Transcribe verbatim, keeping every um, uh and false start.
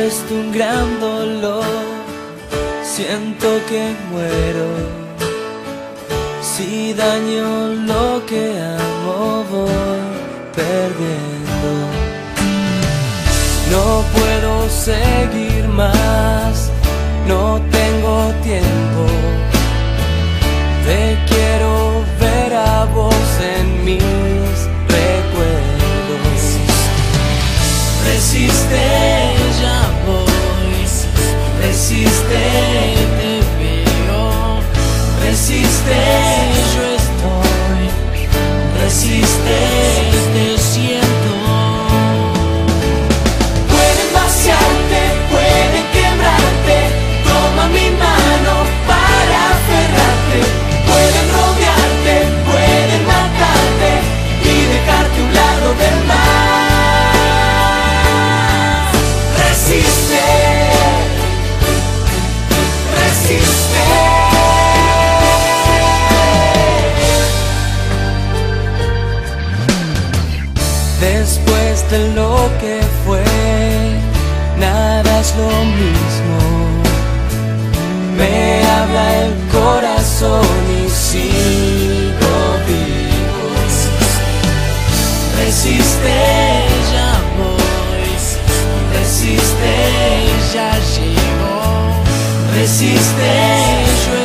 puesto un gran dolor, siento que muero. Si daño lo que amo voy perdiendo. No puedo seguir más, no tengo tiempo. Te quiero ver a vos en mis recuerdos. Resiste, ya voy. Resiste, te veo. Resiste, yo estoy. Resiste, te siento. Pueden vaciarte, pueden quebrarte. Toma mi mano para aferrarte. Pueden rodearte, pueden matarte y dejarte a un lado del mar. Resiste, resiste. Después de lo que fue, nada es lo mismo. Me habla el corazón y sigo vivo. Resiste, ya voy. Resiste, ya llego. Resiste, yo